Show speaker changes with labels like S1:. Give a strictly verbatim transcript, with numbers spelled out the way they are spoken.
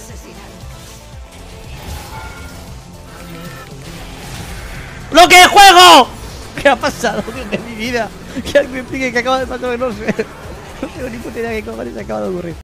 S1: ¡Lo que juego! ¿Qué ha pasado en mi vida? Que alguien me explique que acaba de pasar, no sé. No tengo ni puta idea de qué cojones acaba de ocurrir.